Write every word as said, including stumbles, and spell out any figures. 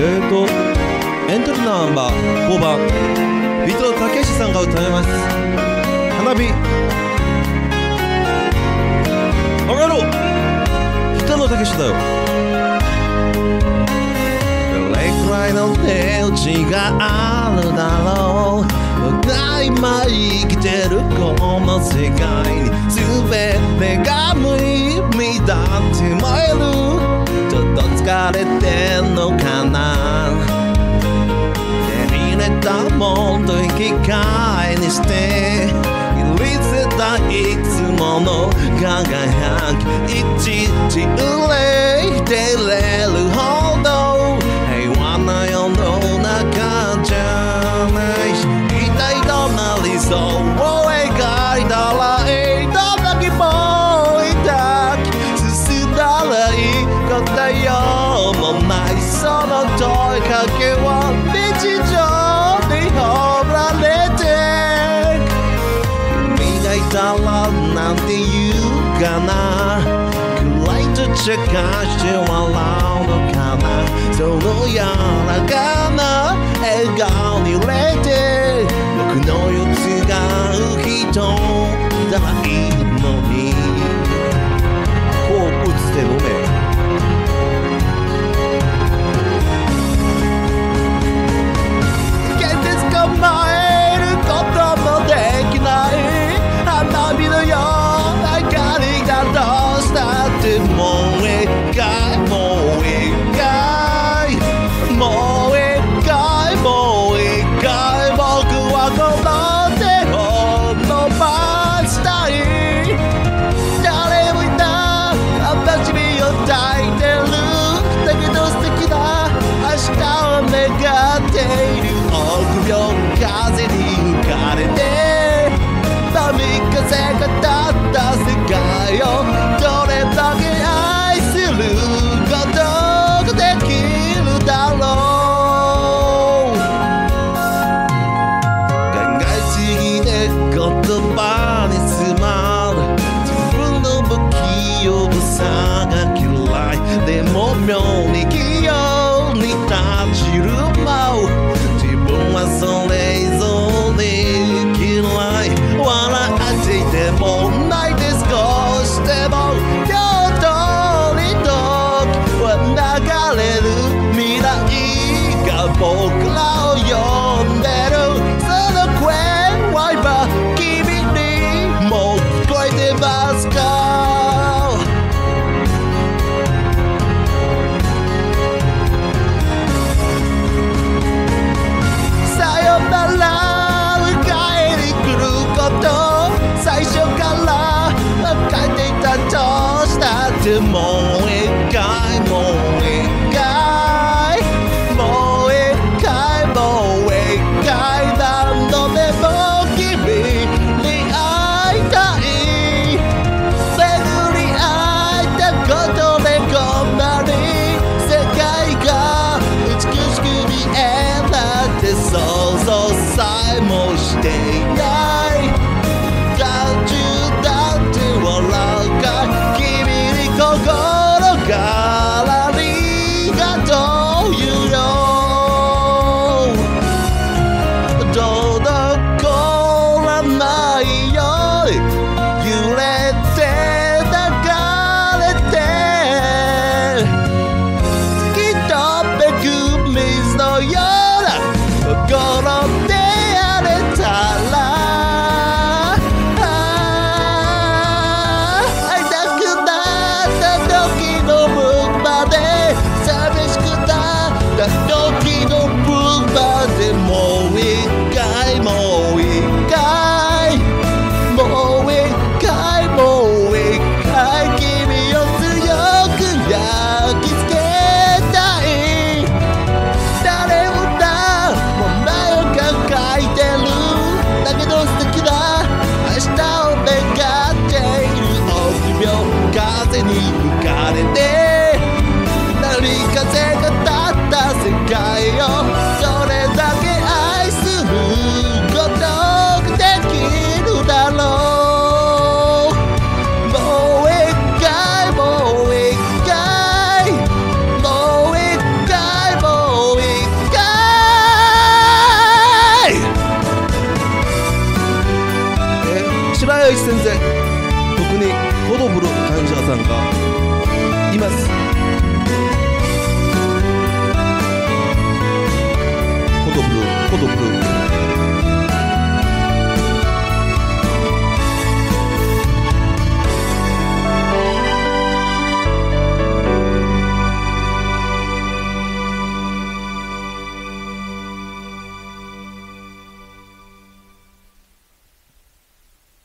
えーとエントリーナンバーごばん尾藤武史さんが歌います。花火バカ野郎、北野武史だよ。どれくらいの値打ちがあるだろう。僕が今生きてるこの世界に全てが無意味だって思える。ちょっと疲れてんのかな。手に入れたもんと引き換えにして許せたいつもの輝き、いちいち憂いてれるほど平和な世の中じゃないし、一体どんな理想を描いたらいい、どんな希望を抱き進んだらいい、答えようもないその問いかけは日常に放られて、君がいたらなんて言うかな、暗いと茶化して笑うのかな、その柔らかな笑顔に触れて僕の憂鬱が吹き飛んだらいいのに。こう映ってごめん。構えることもできない花火のような光がどうしたってもう一回もう一回もう一回もう一回僕はこの手を伸ばしたい。誰もいない私身を抱いてるだけど素敵な明日を願っている。臆病風に吹かれて波風が立った世界をどれだけ愛することができるだろう。考えすぎて言葉に詰まる自分の不器用さが嫌いでも妙に器用に立ちる舞うそれ以上に嫌い、笑っていても泣いて少しでも両方に時は流れる未来が僕らを呼んでる。その声は今君にもう聞こえてますか。最初から書いていたとしたってもう一回もう一回もう一回もう一回何度でも君に会いたい。巡り会えたことでこんなに世界が美しく見えなくて想像さえもしていない。心からありがとう言うよ。滞らないように揺れて流れて突き止めく水のような心であれたら時の分までもう一回もう一回もう一回もう一回君を強く焼き付けたい。誰もだ問題を抱えてるだけど素敵な明日を願っている。臆病風に吹かれて波風が立った世界をどれだけ愛することができるだろう。もう一回もう一回もう一回もう一白谷一先生、特にコドブル感謝さんがいます。コドブルコドブル